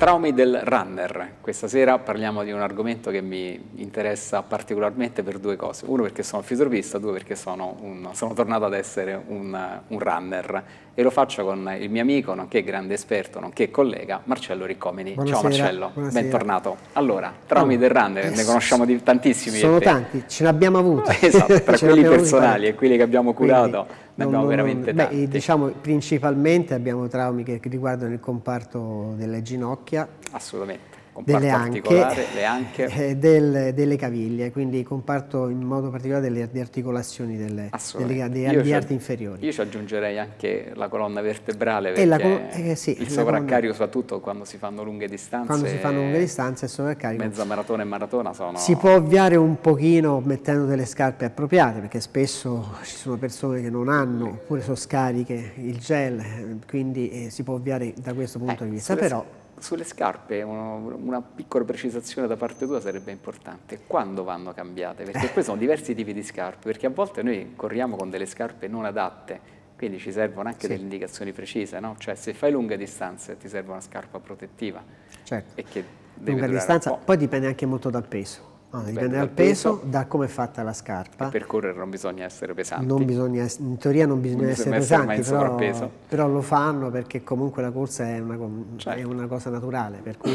traumi del runner. Questa sera parliamo di un argomento che mi interessa particolarmente per due cose. Uno, perché sono fisioterapista, due, perché sono tornato ad essere un runner. E lo faccio con il mio amico, nonché grande esperto, nonché collega, Marcello Riccomini. Buonasera, ciao Marcello, buonasera. Bentornato. Allora, traumi del runner, ne conosciamo tantissimi. Sono tanti, ce ne abbiamo avuti. Esatto, tra quelli personali e quelli che abbiamo curato, ne abbiamo veramente tanti. Diciamo, principalmente abbiamo traumi che riguardano il comparto delle ginocchia, assolutamente, comparto articolare, le anche, delle caviglie, quindi il comparto in modo particolare delle articolazioni degli arti inferiori. Io ci aggiungerei anche la colonna vertebrale, perché il sovraccarico, soprattutto quando si fanno lunghe distanze. Quando si fanno lunghe distanze, il sovraccarico. Mezza maratona e maratona sono... Si può ovviare un pochino mettendo delle scarpe appropriate, perché spesso ci sono persone che non hanno, oppure sono scariche, il gel, quindi si può ovviare da questo punto di vista. Però sulle scarpe una piccola precisazione da parte tua sarebbe importante. Quando vanno cambiate? Perché poi sono diversi tipi di scarpe, perché a volte noi corriamo con delle scarpe non adatte, quindi ci servono anche delle indicazioni precise, no? Cioè se fai lunghe distanze ti serve una scarpa protettiva. Certo, e che lunga distanza, poi dipende anche molto dal peso. Dipende dal peso, da come è fatta la scarpa. E per correre non bisogna essere pesanti. In teoria non bisogna essere pesanti, però lo fanno perché comunque la corsa è una cosa naturale, per cui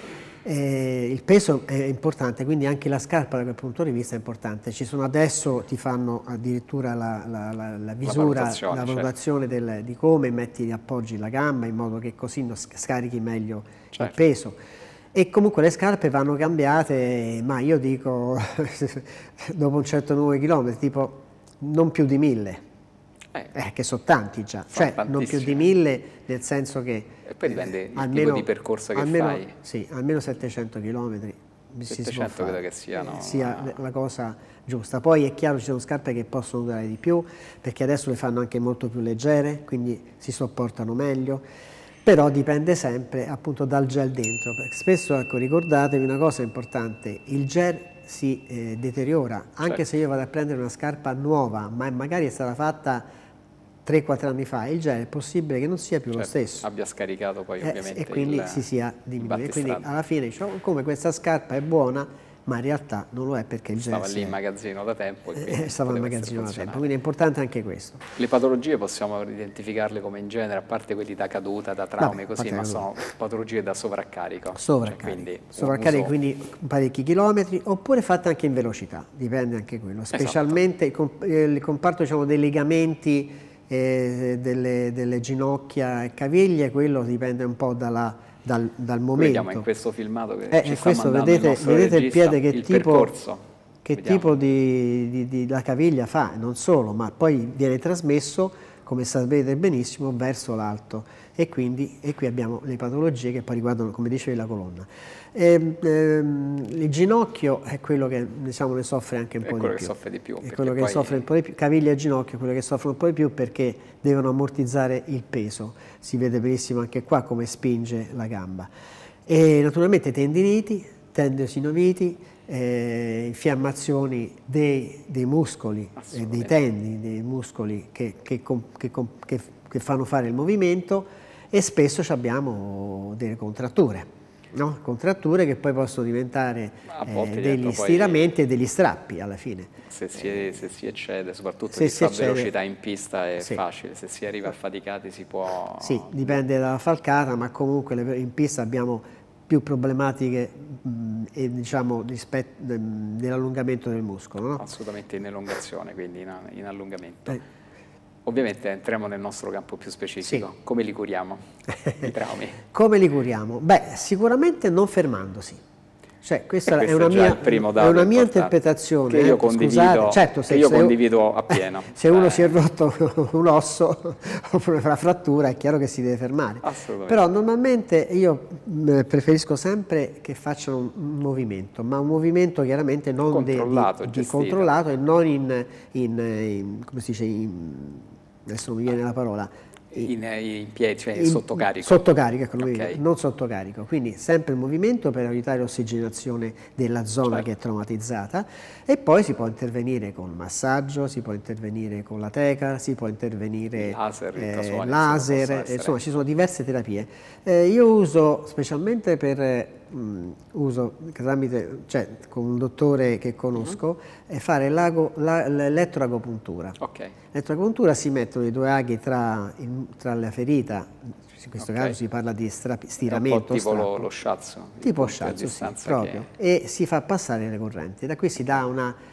il peso è importante, quindi anche la scarpa da quel punto di vista è importante. Ci sono adesso, ti fanno addirittura la visura, la valutazione di come appoggi la gamba in modo che così scarichi meglio il peso. E comunque le scarpe vanno cambiate, ma io dico dopo un certo numero di chilometri, tipo non più di 1000, che sono tanti già, cioè non più di 1000 nel senso che... E poi dipende il tipo di percorso che fai. Sì, almeno 700 chilometri. 700 credo che sia la cosa giusta. Poi è chiaro ci sono scarpe che possono durare di più, perché adesso le fanno anche molto più leggere, quindi si sopportano meglio. Però dipende sempre appunto dal gel dentro, perché spesso, ecco, ricordatevi una cosa importante, il gel si deteriora, anche se io vado a prendere una scarpa nuova, ma magari è stata fatta 3-4 anni fa, il gel è possibile che non sia più lo stesso. Abbia scaricato poi ovviamente e quindi si sia diminuito. Quindi alla fine diciamo, come questa scarpa è buona, ma in realtà non lo è perché il gel stava lì in magazzino da tempo. Stava in magazzino da tempo, quindi è importante anche questo. Le patologie possiamo identificarle come in genere, a parte quelli da caduta, da traumi, ma sono patologie da sovraccarico. Sovracarico, quindi parecchi chilometri, oppure fatte anche in velocità, dipende anche quello. Specialmente il comparto, diciamo, dei legamenti, delle ginocchia e caviglie, quello dipende un po' dal momento. Vediamo in questo filmato che ci sta questo vedete il piede che vediamo. tipo di la caviglia fa, non solo, ma poi viene trasmesso, come sapete benissimo, verso l'alto, e qui abbiamo le patologie che poi riguardano, come dicevi, la colonna. Il ginocchio è quello che, diciamo, ne soffre anche un po' di più. Che soffre di più. È quello che soffre un po' di più. Caviglia e ginocchio è quello che soffre un po' di più perché devono ammortizzare il peso. Si vede benissimo anche qua come spinge la gamba. E naturalmente tendiniti, tendinosinoviti, infiammazioni dei muscoli, dei tendini, dei muscoli che fanno fare il movimento, e spesso abbiamo delle contratture. No? Contratture che poi possono diventare degli stiramenti e degli strappi alla fine. Se si eccede, soprattutto se si fa velocità in pista è facile, se si arriva affaticati si può... Sì, dipende dalla falcata, ma comunque in pista abbiamo più problematiche diciamo, nell'allungamento del muscolo. No? Assolutamente in elongazione, quindi in allungamento. Ovviamente entriamo nel nostro campo più specifico. Sì. Come li curiamo i traumi? Come li curiamo? Beh, sicuramente non fermandosi. Cioè, questa è una mia interpretazione. Che io condivido, certo, condivido appieno. Se uno si è rotto un osso oppure una frattura, è chiaro che si deve fermare. Però normalmente io preferisco sempre che facciano un movimento, ma un movimento chiaramente non controllato e non come si dice, adesso non mi viene la parola, in piedi, cioè sottocarico. Sottocarico, ecco, Okay. non sottocarico, quindi sempre il movimento per aiutare l'ossigenazione della zona che è traumatizzata, e poi si può intervenire con massaggio, si può intervenire con la teca, si può intervenire laser, insomma ci sono diverse terapie. Io uso specialmente con un dottore che conosco, fare l'elettroagopuntura. L'elettroagopuntura si mettono i due aghi tra la ferita, in questo caso si parla di stiramento, tipo lo shiatsu. Tipo shiatsu, sì, proprio, e si fa passare le correnti. Da qui si dà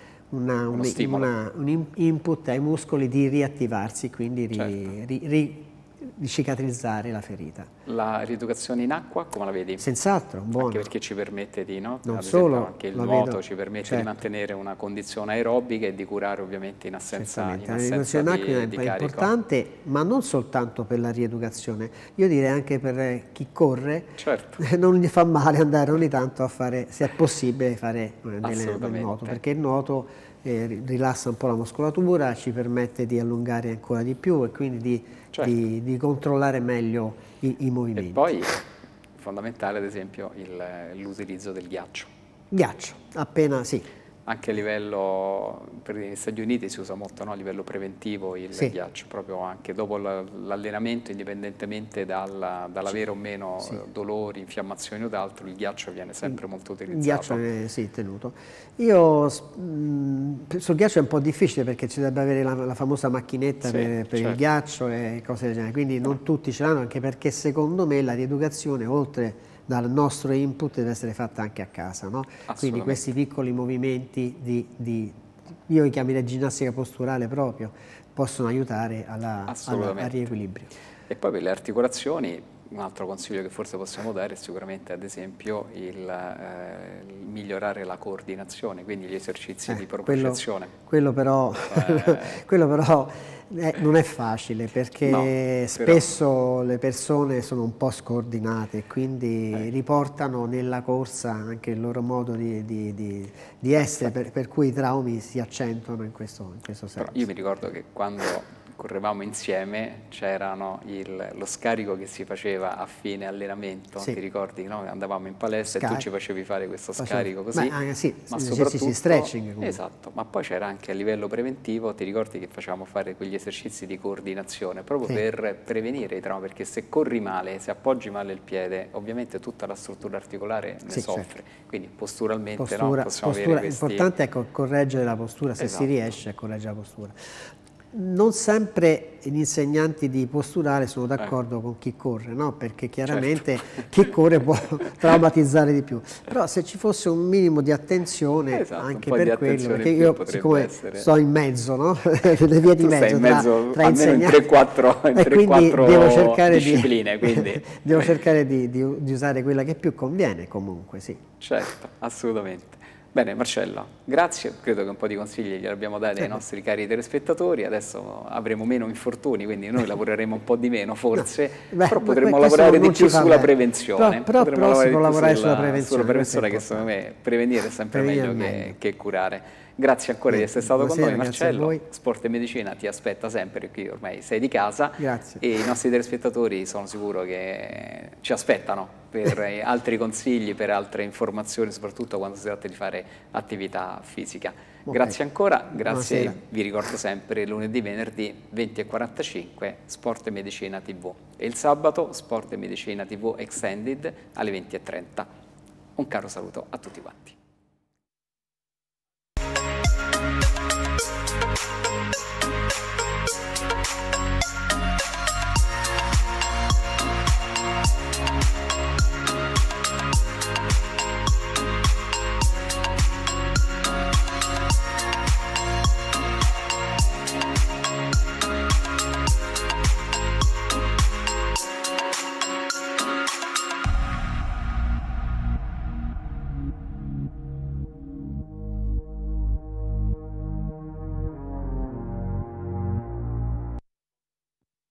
un input ai muscoli di riattivarsi, quindi di cicatrizzare la ferita. La rieducazione in acqua come la vedi? Senz'altro, buono. Anche perché ci permette di, non ad solo esempio, anche il nuoto ci permette di mantenere una condizione aerobica e di curare ovviamente in assenza di carico. La rieducazione in acqua è importante, ma non soltanto per la rieducazione, io direi anche per chi corre, non gli fa male andare ogni tanto a fare, se è possibile, fare del nuoto, perché il nuoto rilassa un po' la muscolatura, ci permette di allungare ancora di più e quindi di controllare meglio i movimenti. E poi fondamentale ad esempio l'utilizzo del ghiaccio. Ghiaccio, appena sì. Anche a livello, per gli Stati Uniti si usa molto, no? A livello preventivo il ghiaccio, proprio anche dopo l'allenamento, indipendentemente dall'avere o meno dolori, infiammazioni o d'altro, il ghiaccio viene sempre molto utilizzato. Il ghiaccio viene tenuto. Sul ghiaccio è un po' difficile perché ci deve avere la famosa macchinetta per il ghiaccio e cose del genere, quindi non tutti ce l'hanno, anche perché secondo me la rieducazione, oltre dal nostro input, deve essere fatta anche a casa, no? Quindi questi piccoli movimenti io li chiamerei ginnastica posturale proprio, possono aiutare al riequilibrio. E poi per le articolazioni, un altro consiglio che forse possiamo dare è sicuramente ad esempio il migliorare la coordinazione, quindi gli esercizi di propriocezione. Quello però non è facile, perché spesso le persone sono un po' scordinate, quindi riportano nella corsa anche il loro modo di essere, per cui i traumi si accentuano in questo senso. Però io mi ricordo che quando correvamo insieme c'era lo scarico che si faceva a fine allenamento, ti ricordi? No? Andavamo in palestra e tu ci facevi fare questo scarico così, ma soprattutto stretching. Esatto, ma poi c'era anche a livello preventivo, ti ricordi che facevamo fare quegli esercizi di coordinazione proprio per prevenire i traumi, perché se corri male, se appoggi male il piede, ovviamente tutta la struttura articolare ne soffre, quindi posturalmente possiamo avere questi... L'importante è correggere la postura, se si riesce a correggere la postura. Non sempre gli insegnanti di posturale sono d'accordo con chi corre, no? Perché chiaramente chi corre può traumatizzare di più, però se ci fosse un minimo di attenzione anche per quello, perché io siccome sto in mezzo, no? Le vie di mezzo tra insegnanti, in 3-4 devo cercare discipline, quindi devo cercare di usare quella che più conviene comunque, sì. Certo, assolutamente. Bene Marcello, grazie, credo che un po' di consigli glieli abbiamo dati ai nostri cari telespettatori, adesso avremo meno infortuni, quindi noi lavoreremo un po' di meno forse, però potremmo lavorare di più sulla prevenzione. Però si può lavorare sulla prevenzione, che secondo me prevenire è sempre meglio che curare. Grazie ancora di essere stato con noi Marcello, Sport e Medicina ti aspetta sempre, qui ormai sei di casa. Grazie. E i nostri telespettatori sono sicuro che ci aspettano per altri consigli, per altre informazioni, soprattutto quando si tratta di fare attività fisica. Grazie ancora, grazie. Buonasera. Vi ricordo sempre lunedì, venerdì 20:45 Sport e Medicina TV e il sabato Sport e Medicina TV Extended alle 20:30. Un caro saluto a tutti quanti.